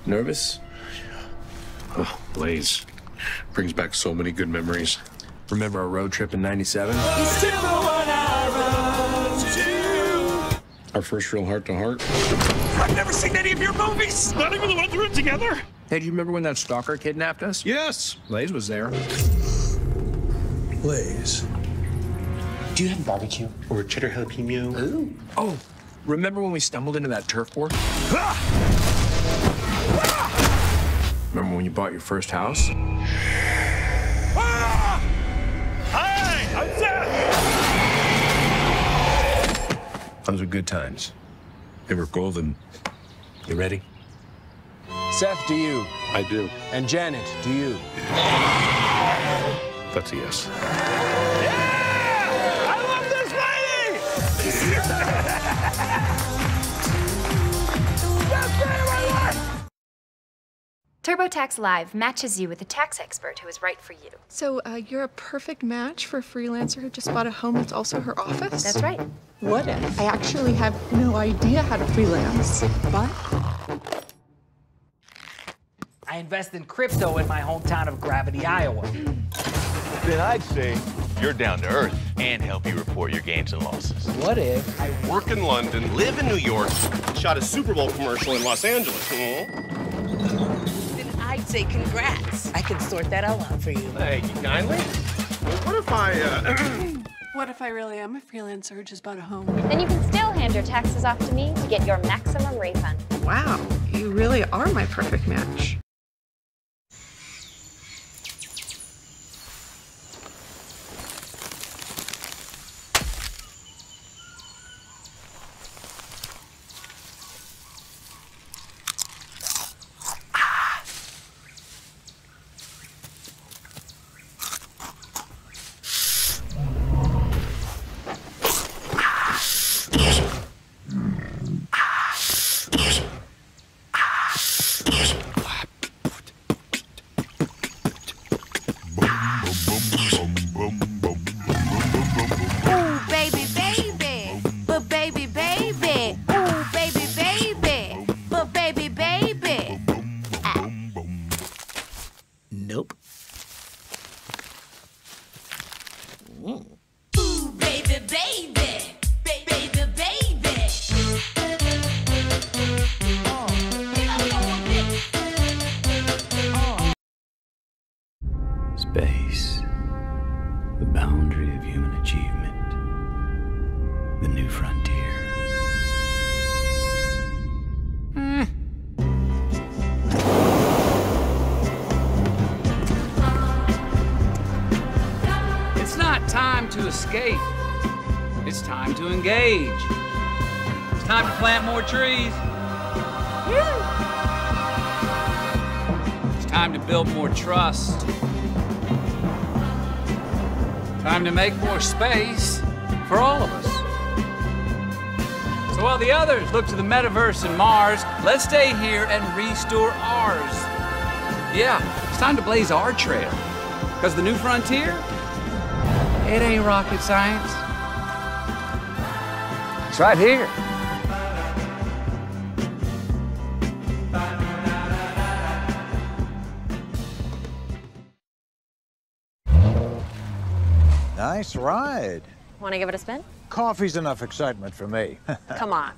Nervous? Oh, Lay's. Brings back so many good memories. Remember our road trip in '97? Our first real heart-to-heart. I've never seen any of your movies! Not even the ones we're in together! Hey, do you remember when that stalker kidnapped us? Yes! Lay's was there. Lay's. Do you have barbecue? Or cheddar jalapeno? Ooh. Oh, remember when we stumbled into that turf war? Remember when you bought your first house? Hi! I'm Seth! Those were good times. They were golden. You ready? Seth, do you? I do. And Janet, do you? That's a yes. I love this lady! Best day of my life! TurboTax Live matches you with a tax expert who is right for you. So, you're a perfect match for a freelancer who just bought a home that's also her office? That's right. What if I actually have no idea how to freelance, but I invest in crypto in my hometown of Gravity, Iowa. Then I'd say you're down to earth and help you report your gains and losses. What if I Work in London, live in New York, shot a Super Bowl commercial in Los Angeles. Then I'd say congrats. I can sort that all out for you. Thank you kindly. What if I, what if I really am a freelancer who just bought a home? Then you can still hand your taxes off to me to get your maximum refund. Wow, you really are my perfect match. Nope. Ooh, baby, baby. Baby, baby. Space, the boundary of human achievement, the new frontier. It's not time to escape. It's time to engage. It's time to plant more trees. It's time to build more trust. Time to make more space for all of us. So while the others look to the metaverse and Mars, let's stay here and restore ours. Yeah, it's time to blaze our trail. Because the new frontier, it ain't rocket science. It's right here. Nice ride. Want to give it a spin? Coffee's enough excitement for me. Come on.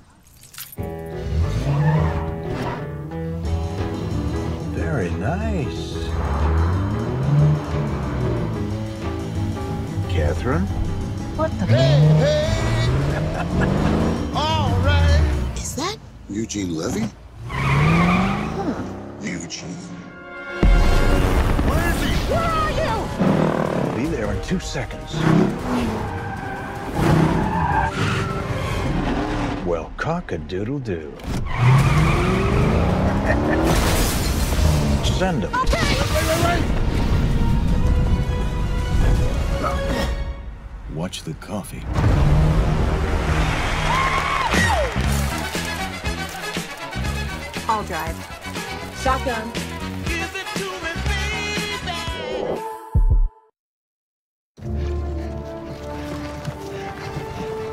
Very nice. Catherine? What the? Hey! All right. Is that Eugene Levy? Eugene. Where is he? Where are you? Be there in 2 seconds. Well, cock-a-doodle-doo. Send him. Okay. Wait. Watch the coffee. I'll drive. Shotgun. Give it to me, baby.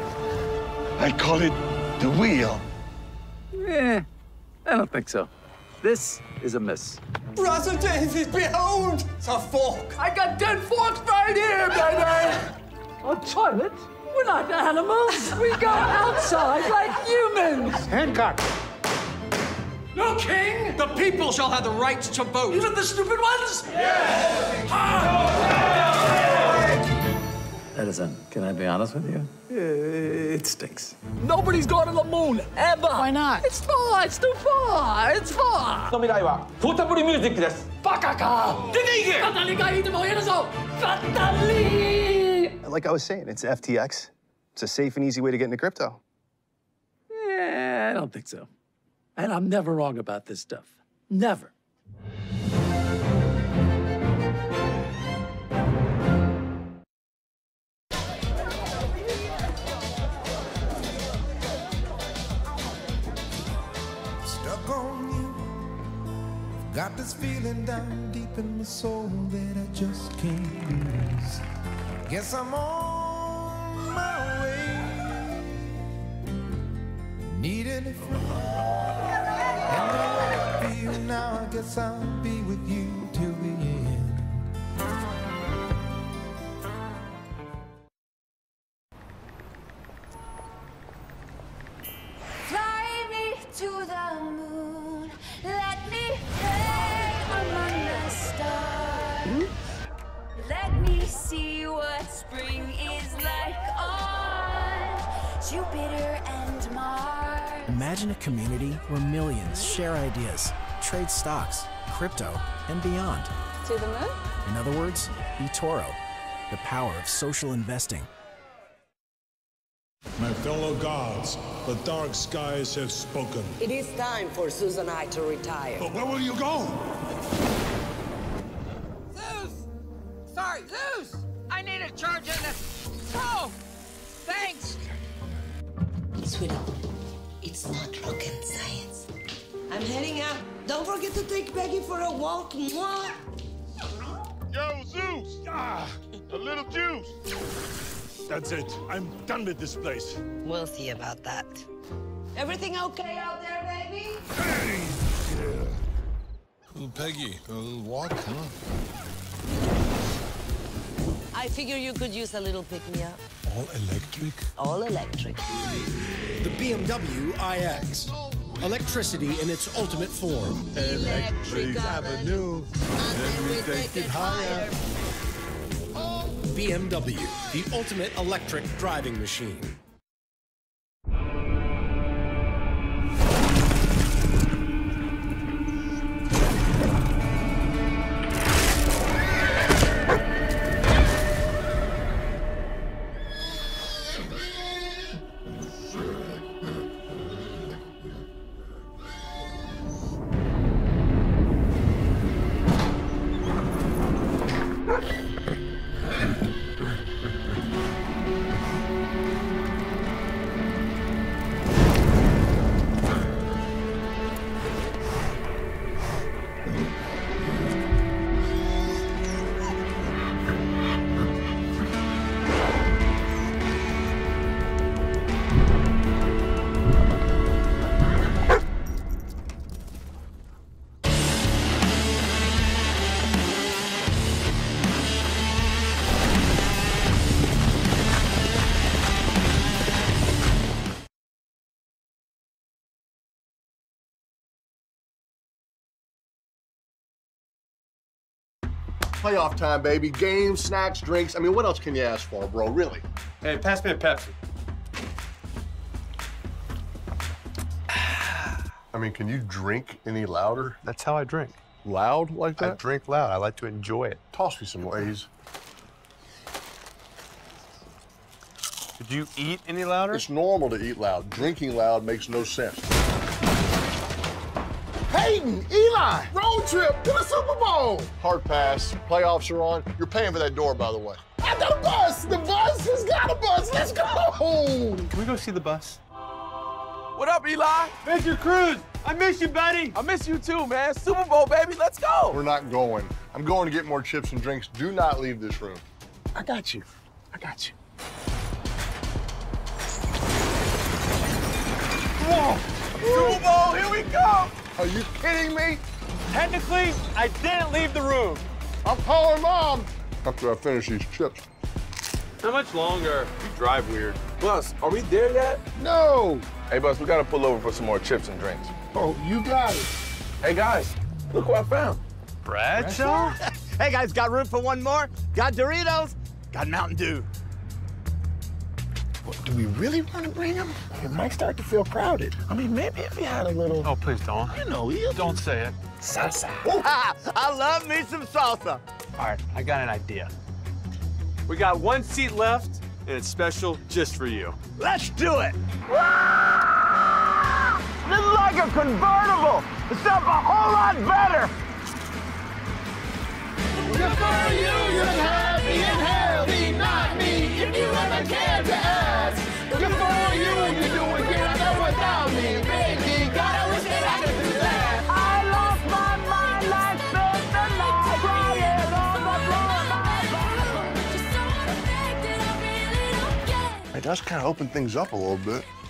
I call it the wheel. I don't think so. This is a miss. Brother David, behold the fork. I got 10 forks right here, baby! A toilet? We're not animals. We go outside like humans. Hancock. No king! The people shall have the right to vote. Even the stupid ones? Yes! Edison, can I be honest with you? It stinks. Nobody's gone to the moon, ever. Why not? It's far, it's too far, it's far. の未来はポータブルミュージックです。 バカか。出て行け。語りがいいとも言えるぞ。語り。 Like I was saying, it's FTX. It's a safe and easy way to get into crypto. Yeah, I don't think so. And I'm never wrong about this stuff. Never. Stuck on you. Got this feeling down deep in my soul that I just can't lose. Guess I'm on my way. Needing a friend. And the way I feel now, I guess I'll be with you till the end. Fly me to the moon. Let me play among the stars. Let me see what spring is like on Jupiter and Mars. Imagine a community where millions share ideas, trade stocks, crypto, and beyond. To the moon? In other words, eToro, the power of social investing. My fellow gods, the dark skies have spoken. It is time for Susan and I to retire. But where will you go? Zeus! Sorry, Zeus! I need a charge in this. Oh! Thanks! Sweetie, it's not rocket science. I'm heading out. Don't forget to take Peggy for a walk. Mwah. Yo, Zeus! A little juice. That's it. I'm done with this place. We'll see about that. Everything okay out there, baby? Hey! Yeah. Little Peggy, a little walk, huh? I figure you could use a little pick-me-up. All electric? All electric. The BMW iX. Electricity in its ultimate form. Electric Avenue. Then we take it higher. BMW, the ultimate electric driving machine. Playoff time, baby. Games, snacks, drinks. I mean, what else can you ask for, bro? Really? Hey, pass me a Pepsi. I mean, can you drink any louder? That's how I drink. Loud like that? I drink loud. I like to enjoy it. Toss me some Lays. Did you eat any louder? It's normal to eat loud. Drinking loud makes no sense. Hayden, Eli, road trip to the Super Bowl. Hard pass. Playoffs are on. You're paying for that door, by the way. I got a bus. The bus has got a bus. Let's go. Can we go see the bus? What up, Eli? Mr. Cruz, I miss you, buddy. I miss you too, man. Super Bowl, baby. Let's go. We're not going. I'm going to get more chips and drinks. Do not leave this room. I got you. I got you. Whoa. Super Bowl, here we go. Are you kidding me? Technically, I didn't leave the room. I'm calling Mom after I finish these chips. How much longer? You drive weird. Bus, are we there yet? No. Hey, Bus, we gotta pull over for some more chips and drinks. Oh, you got it. Hey, guys, look what I found. Bradshaw? Hey, guys, got room for one more? Got Doritos? Got Mountain Dew. What, do we really want to bring him? It might start to feel crowded. I mean, maybe if he had a little... Oh, please don't. You know, Don't say it. Salsa. I love me some salsa. All right, I got an idea. We got one seat left, and it's special just for you. Let's do it. This is like a convertible, except a whole lot better. Good for you, you're happy and healthy, not me, if you ever cared to ask. Good for you, you're doing great, I know without me, baby, God, I wish that I could do that. I lost my mind like this and like crying on the floor. It does kind of open things up a little bit.